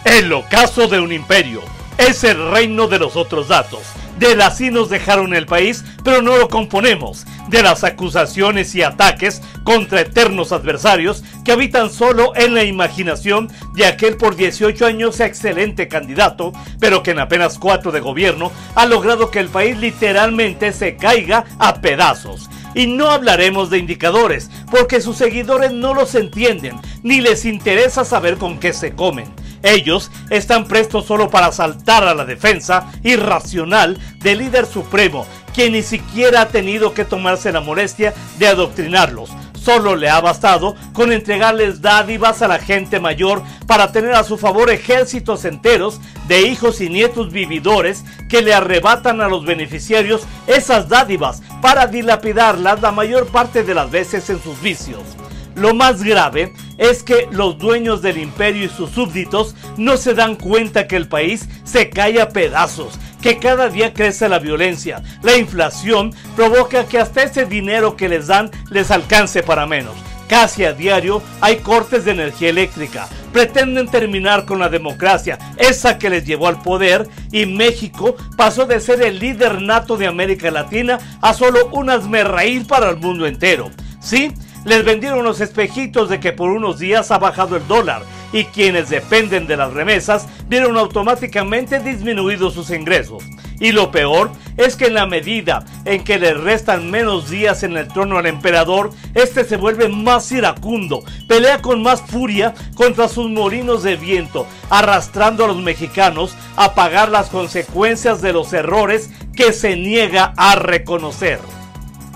El ocaso de un imperio es el reino de los otros datos. Del así nos dejaron el país, pero no lo componemos. De las acusaciones y ataques contra eternos adversarios que habitan solo en la imaginación de aquel por 18 años excelente candidato, pero que en apenas 4 de gobierno ha logrado que el país literalmente se caiga a pedazos. Y no hablaremos de indicadores, porque sus seguidores no los entienden, ni les interesa saber con qué se comen. Ellos están prestos solo para saltar a la defensa irracional del líder supremo, quien ni siquiera ha tenido que tomarse la molestia de adoctrinarlos. Solo le ha bastado con entregarles dádivas a la gente mayor para tener a su favor ejércitos enteros de hijos y nietos vividores que le arrebatan a los beneficiarios esas dádivas para dilapidarlas la mayor parte de las veces en sus vicios. Lo más grave es que los dueños del imperio y sus súbditos no se dan cuenta que el país se cae a pedazos, que cada día crece la violencia. La inflación provoca que hasta ese dinero que les dan les alcance para menos. Casi a diario hay cortes de energía eléctrica. Pretenden terminar con la democracia, esa que les llevó al poder, y México pasó de ser el líder nato de América Latina a solo un hazmerreír para el mundo entero. ¿Sí? Les vendieron los espejitos de que por unos días ha bajado el dólar y quienes dependen de las remesas vieron automáticamente disminuidos sus ingresos. Y lo peor es que en la medida en que le restan menos días en el trono al emperador, este se vuelve más iracundo, pelea con más furia contra sus molinos de viento, arrastrando a los mexicanos a pagar las consecuencias de los errores que se niega a reconocer.